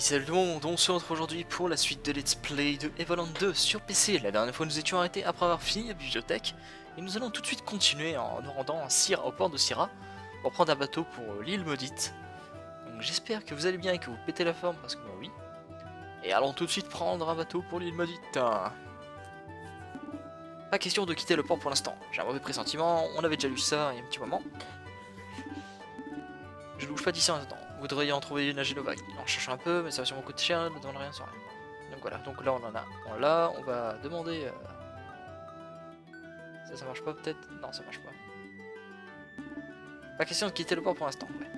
salut tout le monde, on se retrouve aujourd'hui pour la suite de Let's Play de Evoland 2 sur PC. La dernière fois nous étions arrêtés après avoir fini la bibliothèque et nous allons tout de suite continuer en nous rendant au port de Syrah pour prendre un bateau pour l'île maudite. Donc j'espère que vous allez bien et que vous pétez la forme parce que moi oui. Et allons tout de suite prendre un bateau pour l'île maudite. Pas question de quitter le port pour l'instant, j'ai un mauvais pressentiment, on avait déjà lu ça il y a un petit moment. Je ne bouge pas d'ici en attendant. Vous devriez en trouver une à Genova. On cherche un peu, mais ça va sûrement coûter cher, ne demande rien sans rien. Donc voilà, donc là on en a. Bon, là, on va demander. Ça marche pas peut-être? Non, ça marche pas. Pas question de quitter le port pour l'instant. Ouais.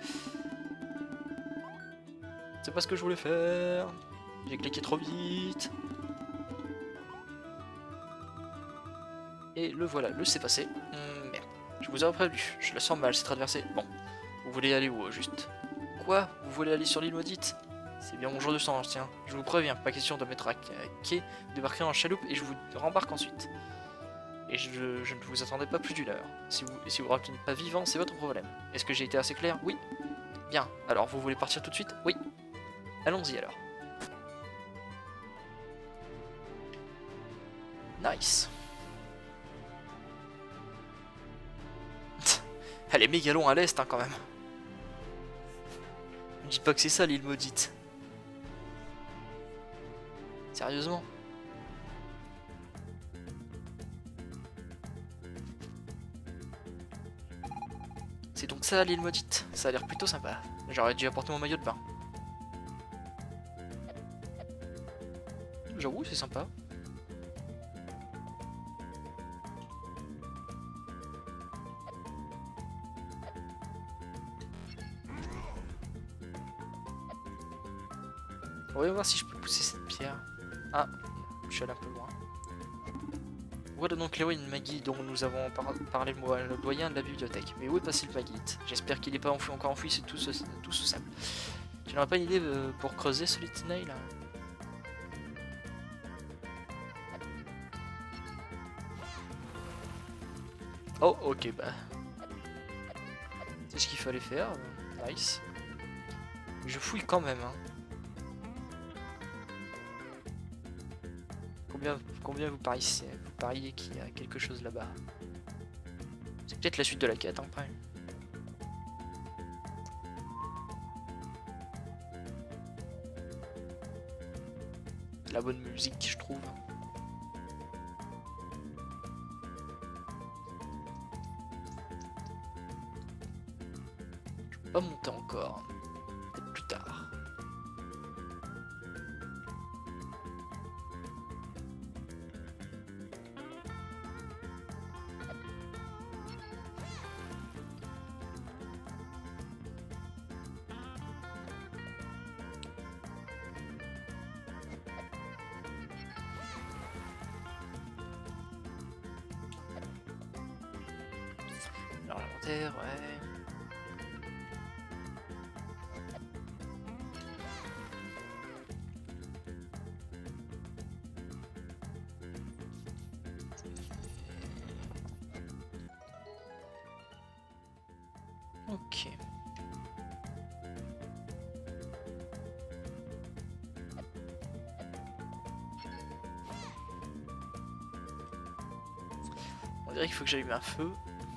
C'est pas ce que je voulais faire. J'ai cliqué trop vite. Et le voilà, le c'est passé. Merde. Je vous avais prévenu, je la sens mal cette traversée. Bon, vous voulez aller où juste? Quoi? Vous voulez aller sur l'île maudite? C'est bien mon jour de sang, tiens. Je vous préviens, pas question de mettre à quai, débarquer en chaloupe et je vous rembarque ensuite. Et je ne vous attendais pas plus d'une heure. Si vous retenez pas vivant, c'est votre problème. Est-ce que j'ai été assez clair? Oui. Bien. Alors, vous voulez partir tout de suite? Oui. Allons-y alors. Nice. Elle est méga long à l'est hein, quand même. Ne dis pas que c'est ça l'île maudite. Sérieusement? C'est donc ça l'île maudite? Ça a l'air plutôt sympa. J'aurais dû apporter mon maillot de bain. J'avoue, c'est sympa. On va voir si je peux pousser cette pierre. Ah, je suis allé un peu loin. Voilà donc l'héroïne Maggie dont nous avons parlé le doyen de la bibliothèque. Mais où est passé le Magite? J'espère qu'il n'est pas encore enfoui, c'est tout ce sable. Tu n'auras pas une idée pour creuser ce Litnail là? Oh ok bah. C'est ce qu'il fallait faire. Nice. Je fouille quand même hein. Combien vous pariez qu'il y a quelque chose là-bas? C'est peut-être la suite de la quête, hein, après. La bonne musique, je trouve. Je peux pas monter encore. Peut-être plus tard. Alors l'inventaire, ouais. Ok. On dirait qu'il faut que j'allume un feu.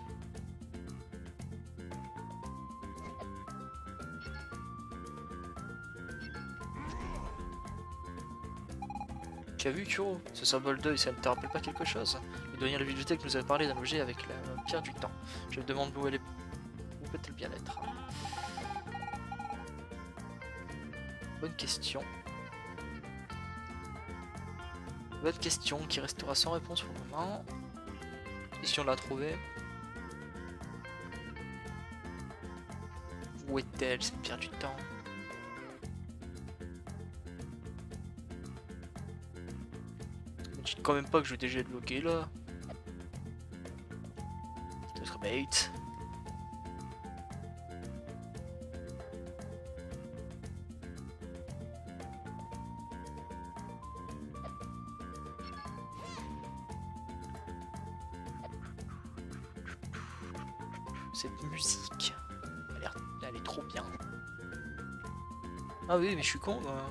Tu as vu Kuro? Ce symbole d'œil, ça ne te rappelle pas quelque chose? Le doyen de la bibliothèque nous avait parlé d'un objet avec la pierre du temps. Je me demande où elle est. Où peut-elle bien être? Bonne question. Bonne question qui restera sans réponse pour le moment. Et si on l'a trouvée? Où est-elle cette pierre du temps? Dites quand même pas que je vais déjà bloquer là. Notre bait. Cette musique, elle est trop bien. Ah oui, mais je suis con, moi.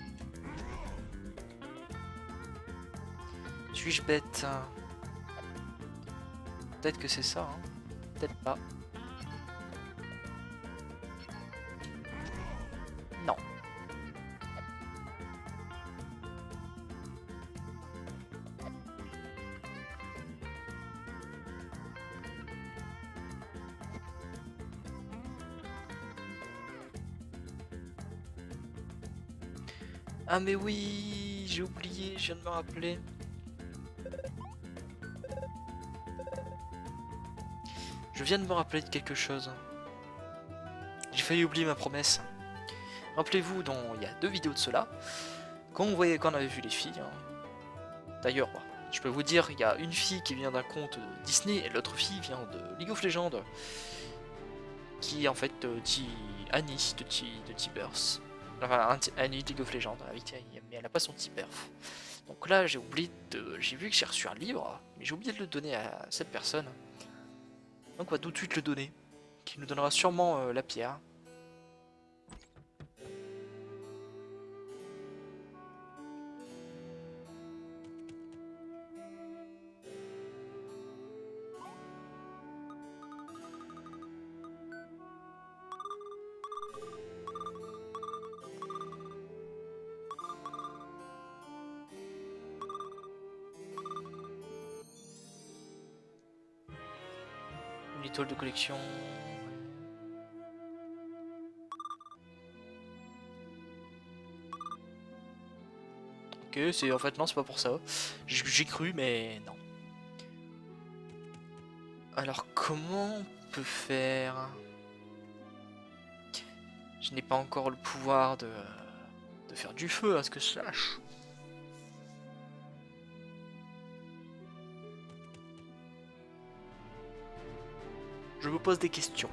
Suis-je bête? Peut-être que c'est ça, hein. Peut-être pas. Non. Ah mais oui, j'ai oublié, je viens de me rappeler. Je viens de me rappeler de quelque chose. J'ai failli oublier ma promesse. Rappelez-vous, il y a 2 vidéos de cela, quand on avait vu les filles. Hein. D'ailleurs, je peux vous dire, il y a une fille qui vient d'un conte Disney et l'autre fille vient de League of Legends, qui est en fait Annie de T-Burst. Enfin, Annie de League of Legends, mais elle a pas son T-Burst. Donc là, j'ai vu que j'ai reçu un livre, mais j'ai oublié de le donner à cette personne. Donc on va tout de suite le donner, qui nous donnera sûrement la pierre. Une étoile de collection. Ok, c'est en fait non, c'est pas pour ça. J'ai cru, mais non. Alors comment on peut faire? Je n'ai pas encore le pouvoir de faire du feu, à ce que je sache. Je me pose des questions.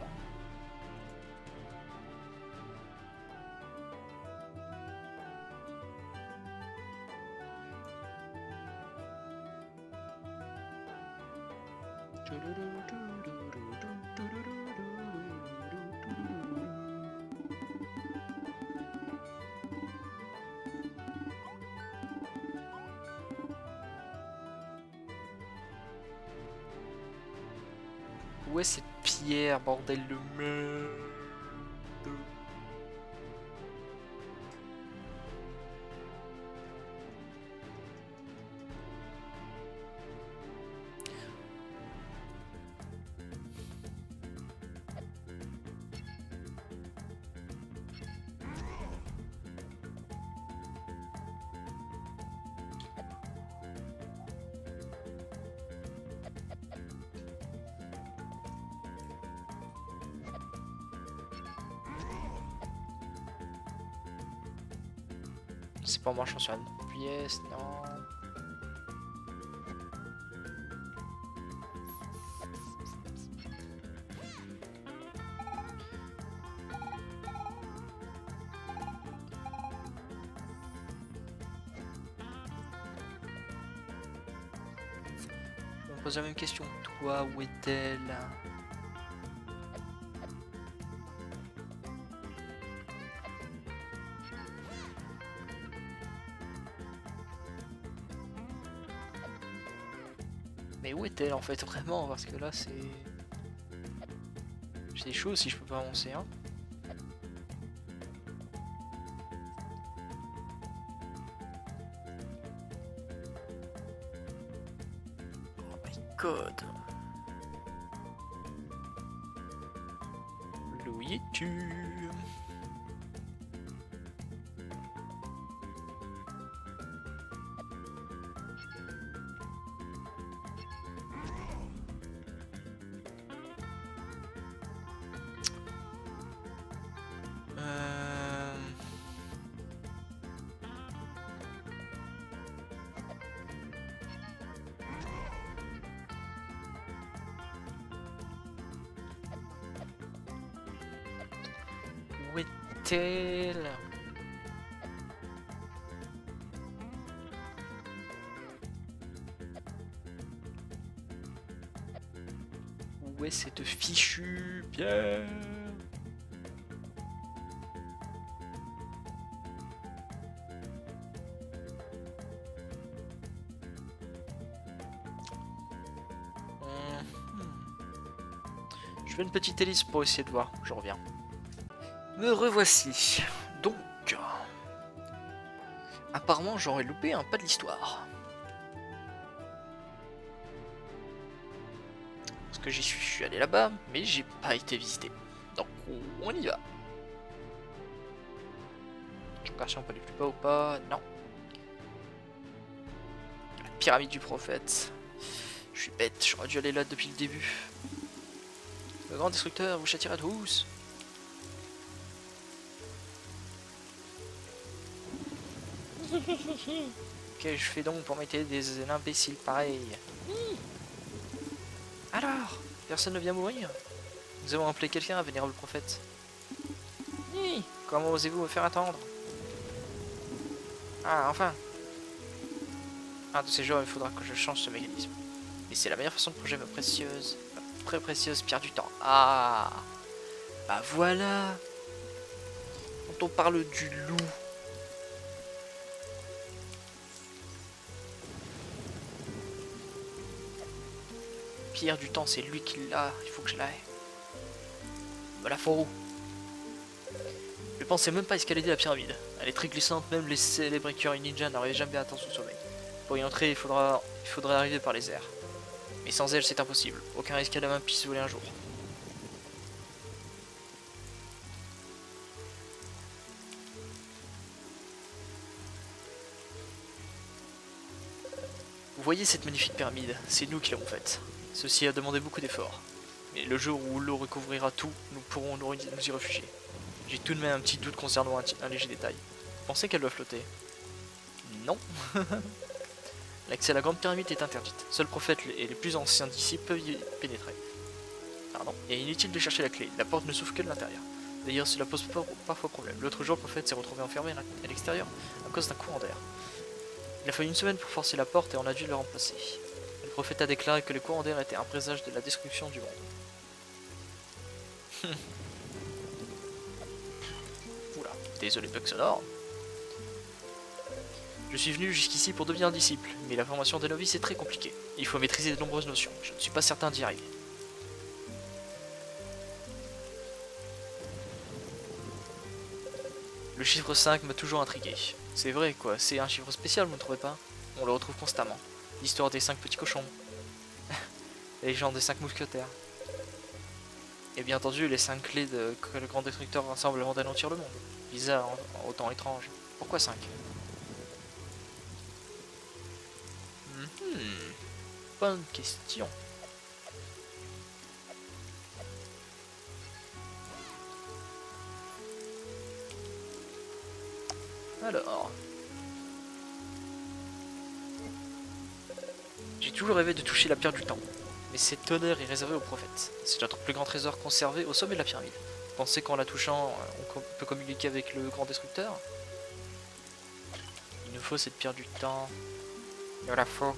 Où est cette pierre, bordel de merde? C'est pas en marchant sur une pièce, non. Je me pose la même question. Toi, où est-elle? Mais où est-elle en fait vraiment? Parce que là c'est... C'est chaud si je peux pas avancer, hein. Oh my god. Où y es-tu? Où est-elle? Où est cette fichue pierre? Je fais une petite hélice pour essayer de voir, je reviens. Me revoici. Donc, apparemment j'aurais loupé un pas de l'histoire. Parce que je suis allé là-bas, mais j'ai pas été visité. Donc on y va. Je regarde si on peut aller plus bas ou pas. Non. La pyramide du prophète. Je suis bête, j'aurais dû aller là depuis le début. Le grand destructeur vous châtiera tous. Qu'est-ce que je fais donc pour m'aider des imbéciles pareils? Alors, personne ne vient mourir? Nous avons appelé quelqu'un, vénérable prophète. Comment osez-vous me faire attendre? Ah, enfin. Un de ces jours, il faudra que je change ce mécanisme. Mais c'est la meilleure façon de protéger ma précieuse, très précieuse pierre du temps. Ah, bah voilà. Quand on parle du loup. Pierre du temps, c'est lui qui l'a. Il faut que je l'aille. Me la faut. Je pensais même pas escalader la pyramide. Elle est très glissante, même les célèbres écureuils ninja n'arrivaient jamais à atteindre son sommet. Pour y entrer, il faudrait arriver par les airs. Mais sans elle, c'est impossible. Aucun risque à la main puisse voler un jour. Vous voyez cette magnifique pyramide? C'est nous qui l'avons faite. Ceci a demandé beaucoup d'efforts. Mais le jour où l'eau recouvrira tout, nous pourrons nous y réfugier. J'ai tout de même un petit doute concernant un léger détail. Vous pensez qu'elle doit flotter? Non. L'accès à la grande pyramide est interdite. Seuls le prophète et les plus anciens disciples peuvent y pénétrer. Pardon. Et inutile de chercher la clé. La porte ne s'ouvre que de l'intérieur. D'ailleurs, cela pose parfois problème. L'autre jour, le prophète s'est retrouvé enfermé à l'extérieur à cause d'un courant d'air. Il a fallu une semaine pour forcer la porte et on a dû le remplacer. Le prophète a déclaré que le courant d'air était un présage de la destruction du monde. Oula, désolé bug sonore. Je suis venu jusqu'ici pour devenir un disciple, mais la formation des novices est très compliquée. Il faut maîtriser de nombreuses notions. Je ne suis pas certain d'y arriver. Le chiffre 5 m'a toujours intrigué. C'est vrai quoi, c'est un chiffre spécial, vous ne trouvez pas? On le retrouve constamment. L'histoire des 5 petits cochons. La légende des 5 mousquetaires. Et bien entendu, les 5 clés que le grand destructeur rassemble avant d'anéantir le monde. Bizarre, autant étrange. Pourquoi 5? Bonne question. Alors... J'ai toujours rêvé de toucher la pierre du temps. Mais cet honneur est réservé au prophète. C'est notre plus grand trésor conservé au sommet de la pyramide. Vous pensez qu'en la touchant, on peut communiquer avec le grand destructeur? Il nous faut cette pierre du temps. Il nous la faut.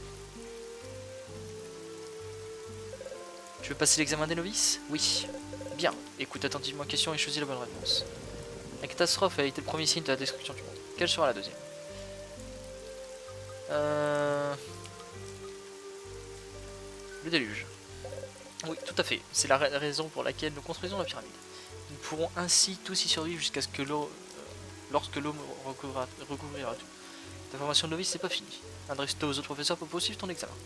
Tu veux passer l'examen des novices? Oui. Bien. Écoute attentivement la question et choisis la bonne réponse. La catastrophe a été le premier signe de la destruction du monde. Quelle sera la deuxième? Le déluge. Oui, tout à fait. C'est la raison pour laquelle nous construisons la pyramide. Nous pourrons ainsi tous y survivre jusqu'à ce que l'eau... lorsque l'eau recouvrira tout. Ta formation de novice, c'est pas fini. Adresse-toi aux autres professeurs pour poursuivre ton examen.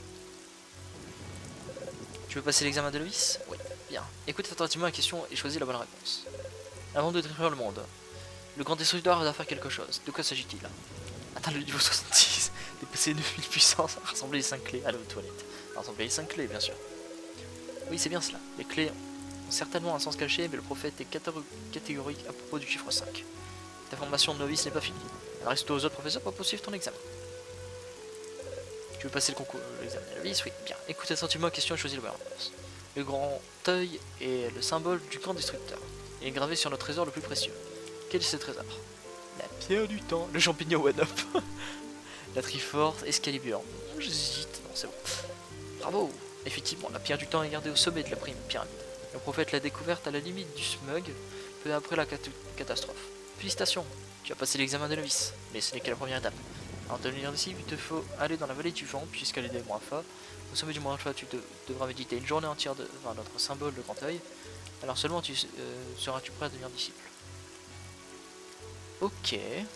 Tu veux passer l'examen de novice? Oui. Bien. Écoute attentivement la question et choisis la bonne réponse. Avant de détruire le monde, le grand destructeur doit faire quelque chose. De quoi s'agit-il? Atteindre le niveau 70. Dépasser 9000 puissance. Rassembler les 5 clés. Aller aux toilettes. Rassembler les 5 clés, bien sûr. Oui, c'est bien cela. Les clés ont certainement un sens caché, mais le prophète est catégorique à propos du chiffre 5. Ta formation de novice n'est pas finie. Adresse-toi aux autres professeurs pour poursuivre ton examen. Tu veux passer le concours, l'examen de novice? Oui, bien. Écoute attentivement la question et choisis la bonne réponse. Le grand œil est le symbole du grand destructeur. Il est gravé sur notre trésor le plus précieux. Quel est ce trésor? La pierre du temps, le champignon one-up, la Triforce, Excalibur. J'hésite, non c'est bon. Bravo. Effectivement, la pierre du temps est gardée au sommet de la pyramide. Le prophète l'a découverte à la limite du smog, peu après la catastrophe. Félicitations, tu as passé l'examen de novice, mais ce n'est que la première étape. Alors, de venir d'ici, il te faut aller dans la vallée du vent, puis escalader le Mont Alpha. Au sommet du Mont Alpha, tu devras méditer une journée entière devant notre symbole, le grand œil. Alors seulement seras-tu prêt à devenir disciple. Ok.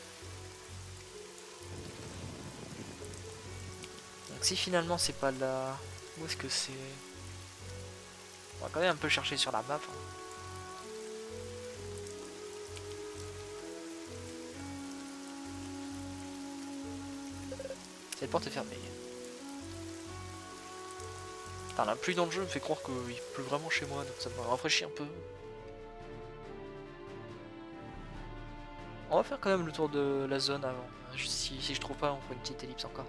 Donc si finalement c'est pas là, où est-ce que c'est? On va quand même un peu chercher sur la map. Cette porte est fermée. Putain, la pluie dans le jeu me fait croire qu'il pleut vraiment chez moi, donc ça me rafraîchit un peu. On va faire quand même le tour de la zone avant. Juste si je trouve pas, on fera une petite ellipse encore.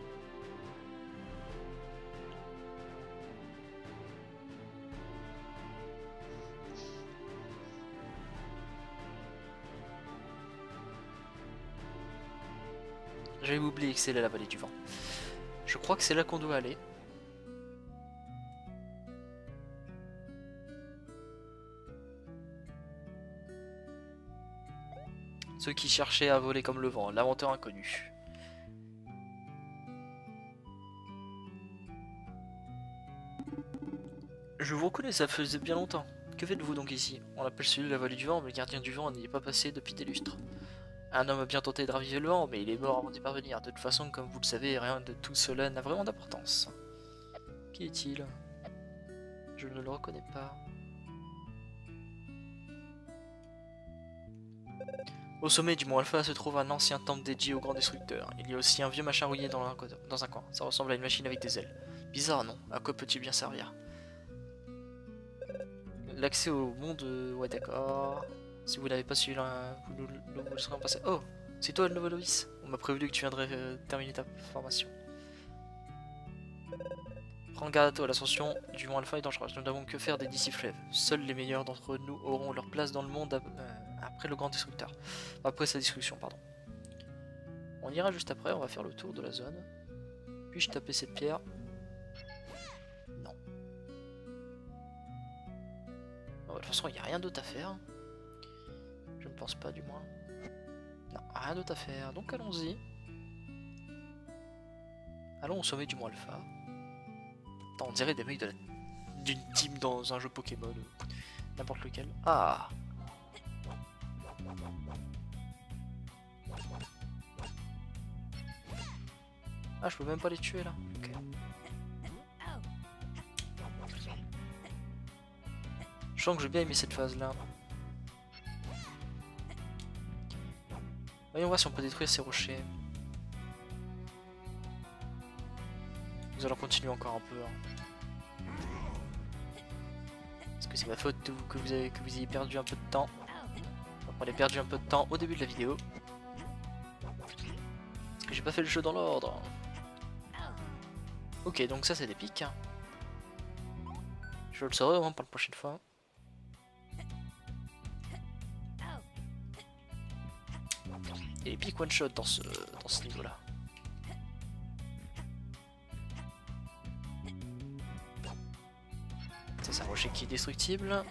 J'avais oublié que c'est là la vallée du vent. Je crois que c'est là qu'on doit aller. Ceux qui cherchaient à voler comme le vent, l'inventeur inconnu. Je vous reconnais, ça faisait bien longtemps. Que faites-vous donc ici? On appelle celui de la vallée du vent, mais le gardien du vent n'y est pas passé depuis des lustres. Un homme a bien tenté de raviver le vent, mais il est mort avant d'y parvenir. De toute façon, comme vous le savez, rien de tout cela n'a vraiment d'importance. Qui est-il? Je ne le reconnais pas. Au sommet du mont Alpha se trouve un ancien temple dédié au grand destructeur. Il y a aussi un vieux machin rouillé dans un coin. Ça ressemble à une machine avec des ailes. Bizarre, non? À quoi peut-il bien servir? L'accès au monde... Ouais, d'accord. Si vous n'avez pas suivi vous le serez en passé. Oh, c'est toi le nouveau novice. On m'a prévenu que tu viendrais terminer ta formation. Prends garde à toi, l'ascension du mont Alpha est dangereuse. Nous n'avons que faire des disciples. Seuls les meilleurs d'entre nous auront leur place dans le monde après le grand destructeur. Après sa destruction, pardon. On ira juste après, on va faire le tour de la zone. Puis-je taper cette pierre? Non. Bon, de toute façon, il n'y a rien d'autre à faire. Je ne pense pas, du moins. Non, rien d'autre à faire. Donc allons-y. Allons au sommet du mont Alpha. Attends, on dirait des mecs d'une team dans un jeu Pokémon. N'importe lequel. Ah! Ah, je peux même pas les tuer là. Ok. Je sens que j'ai bien aimé cette phase là. Voyons voir si on peut détruire ces rochers. Nous allons continuer encore un peu. Est-ce que c'est ma faute que vous ayez perdu un peu de temps? On a perdu un peu de temps au début de la vidéo. Parce que j'ai pas fait le jeu dans l'ordre. Ok, donc ça c'est des pics. Je le saurai vraiment pour la prochaine fois. Et les pics one shot dans ce niveau là. C'est un rocher qui est destructible.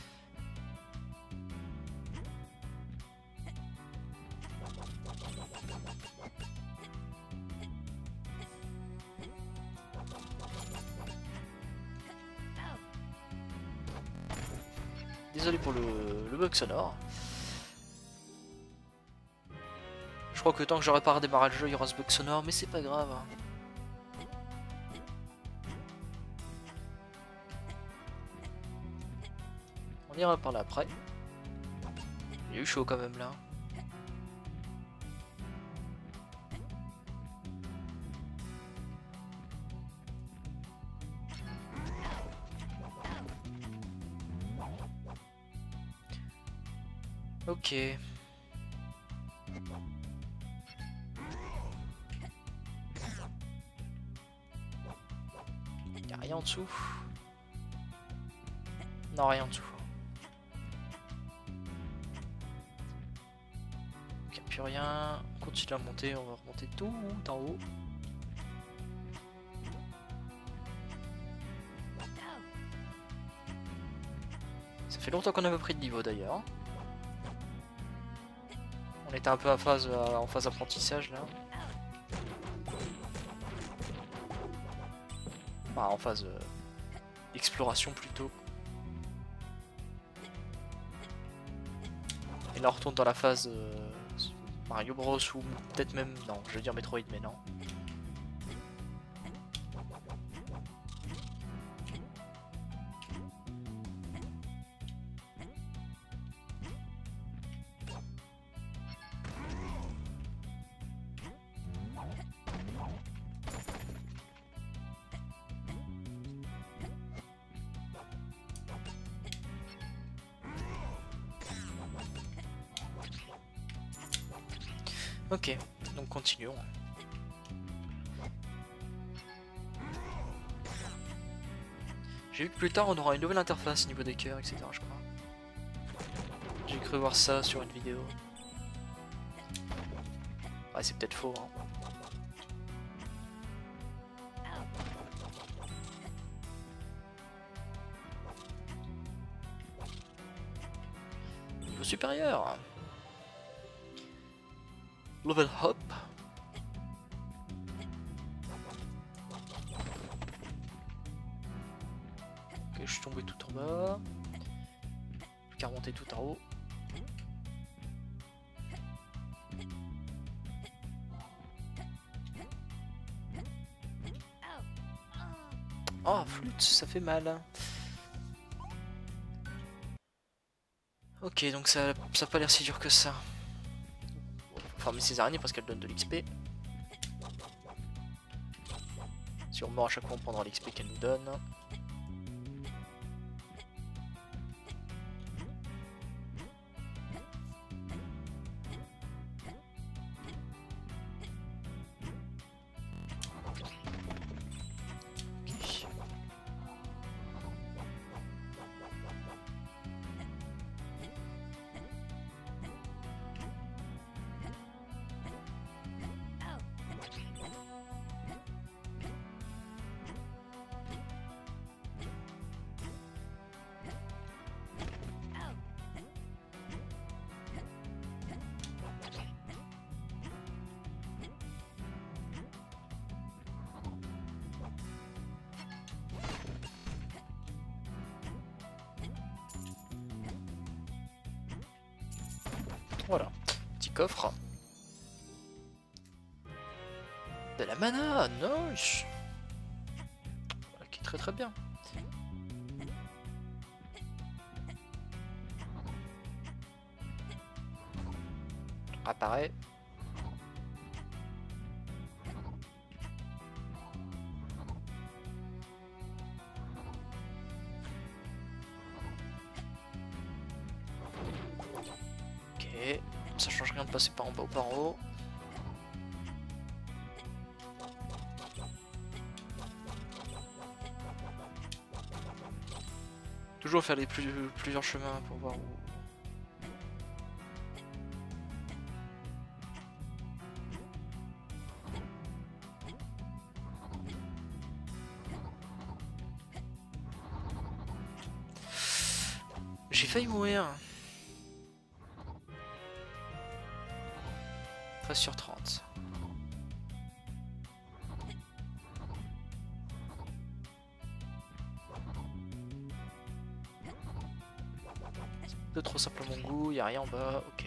Désolé pour le bug sonore. Je crois que tant que j'aurai pas redémarré le jeu, il y aura ce bug sonore, mais c'est pas grave. On ira par là après. Il y a eu chaud quand même là. Ok. Y'a rien en dessous. Non, rien en dessous. Ok, plus rien. On continue à monter, on va remonter tout en haut. Ça fait longtemps qu'on avait pris de niveau d'ailleurs. On était un peu en phase apprentissage là. Enfin, en phase d'exploration plutôt. Et là on retourne dans la phase Mario Bros ou peut-être même... Non, je veux dire Metroid mais non. Ok, donc continuons. J'ai vu que plus tard on aura une nouvelle interface au niveau des cœurs, etc. je crois. J'ai cru voir ça sur une vidéo. Ouais, c'est peut-être faux. Hein. Niveau supérieur. Level hop. Ok, je suis tombé tout en bas. Plus qu'à remonter tout en haut. Oh, flûte, ça fait mal. Ok, donc ça a pas l'air si dur que ça. Farmer ces araignées parce qu'elles donnent de l'XP. Si on meurt à chaque fois, on prendra l'XP qu'elles nous donnent. Voilà, petit coffre. De la mana, nice. Ok, très très bien. Apparaît. Ok, ça change rien de passer par en bas ou par en haut. Toujours faire plusieurs chemins pour voir où. J'ai failli mourir. 13/30. C'est trop simple à mon goût, y a rien en bas, ok.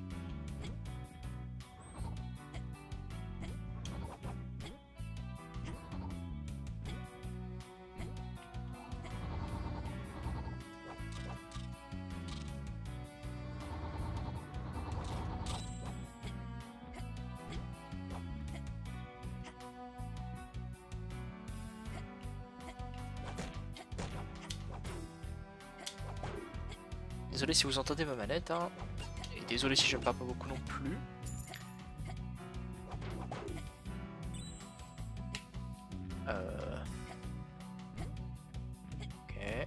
Désolé si vous entendez ma manette, hein. Et désolé si j'aime pas beaucoup non plus. Ok.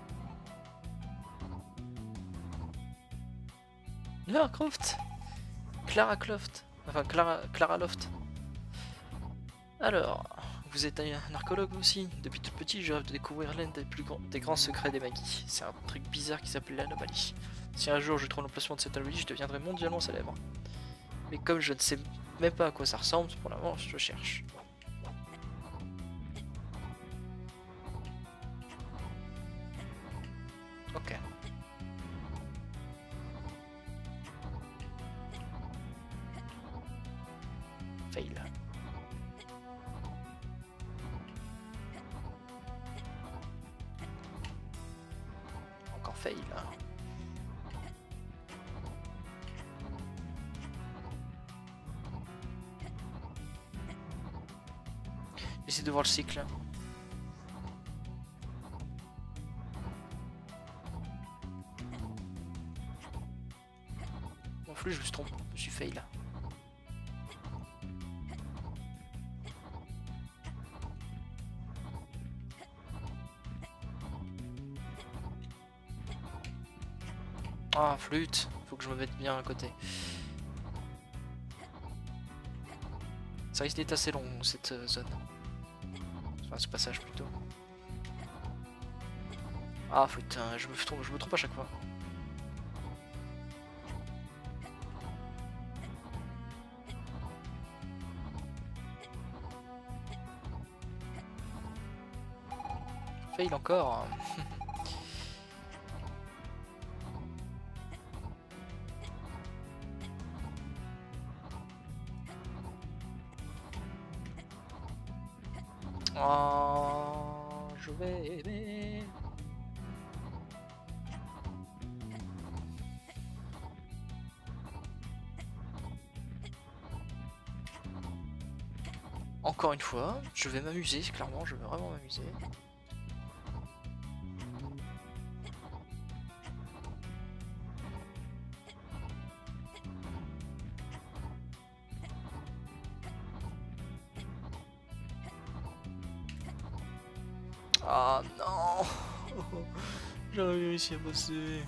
Lara Croft. Clara Croft. Enfin, Clara Loft. Alors, vous êtes un archéologue aussi. Depuis tout petit, je rêve de découvrir l'un des grands secrets des magies. C'est un truc bizarre qui s'appelle l'anomalie. Si un jour je trouve l'emplacement de cette anomalie, je deviendrai mondialement célèbre. Mais comme je ne sais même pas à quoi ça ressemble, pour le moment, je cherche. Ok. Fail. Encore fail. J'essaie de voir le cycle. En plus, je me trompe, je suis fail. Ah, flûte, faut que je me mette bien à côté. Ça risque d'être assez long cette zone. Enfin, ce passage plutôt. Ah, flûte, je me trompe à chaque fois. Fail encore. Oh, je vais aimer. Encore une fois, je vais m'amuser, clairement, je vais vraiment m'amuser. Ah non. J'aurais réussi à passer.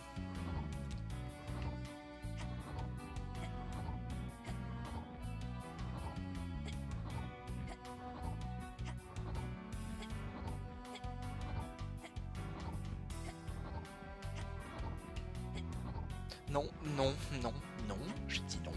Non, non, non, non, je dis non.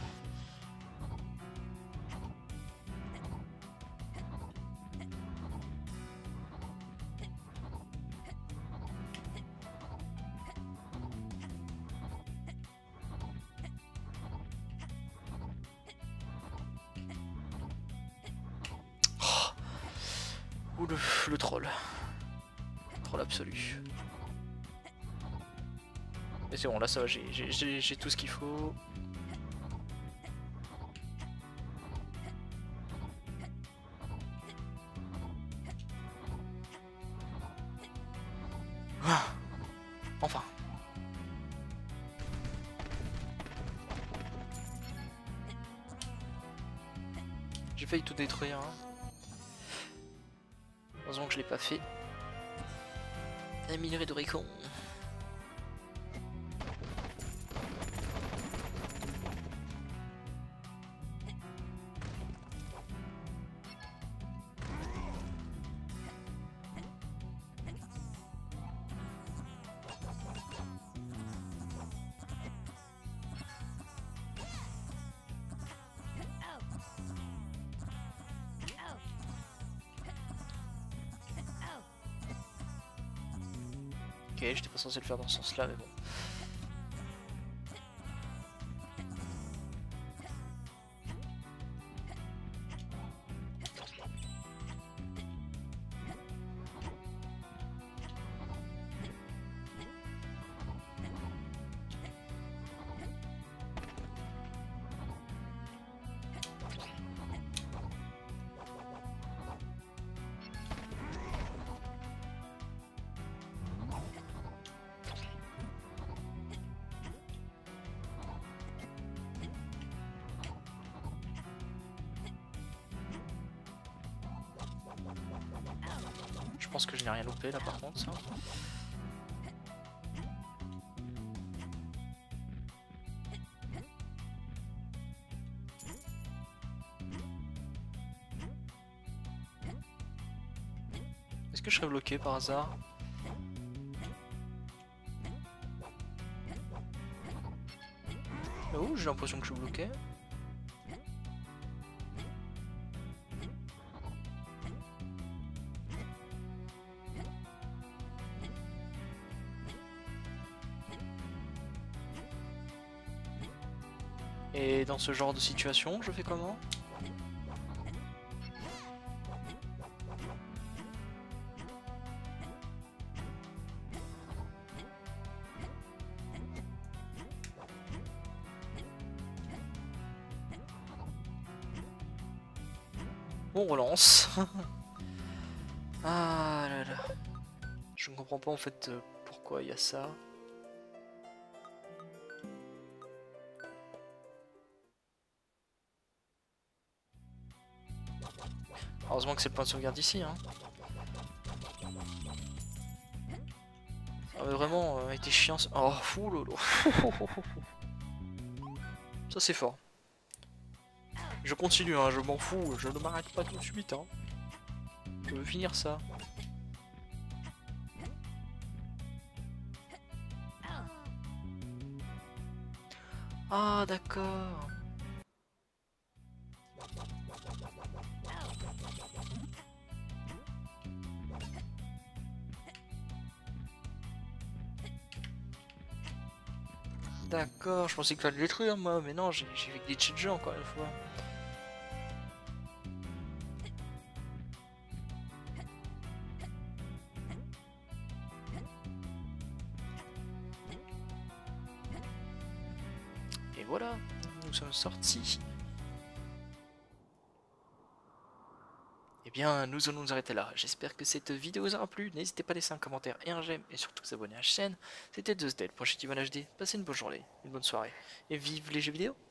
Ou le troll. Troll absolu. Mais c'est bon, là ça va, j'ai tout ce qu'il faut. Ah, enfin. J'ai failli tout détruire. Hein. Heureusement que je l'ai pas fait. Un minerai de récon. Ok, j'étais pas censé le faire dans ce sens-là, mais bon. Je pense que je n'ai rien loupé là par contre. Ça. Est-ce que je serais bloqué par hasard? Oh, j'ai l'impression que je suis bloqué. Et dans ce genre de situation, je fais comment? On relance. Ah là là. Je ne comprends pas en fait pourquoi il y a ça. Heureusement que c'est le point de sauvegarde ici. Hein. Ça avait vraiment été chiant. Oh, fou lolo. Ça c'est fort. Je continue, hein, je m'en fous, je ne m'arrête pas tout de suite. Hein. Je veux finir ça. Ah d'accord. D'accord, je pensais qu'il fallait le détruire moi, mais non, j'ai glitché le jeu encore une fois. Et voilà, nous sommes sortis. Eh bien, nous allons nous arrêter là. J'espère que cette vidéo vous aura plu. N'hésitez pas à laisser un commentaire et un j'aime, et surtout vous abonner à la chaîne. C'était TheSdead pour Shitty HD. Passez une bonne journée, une bonne soirée, et vive les jeux vidéo!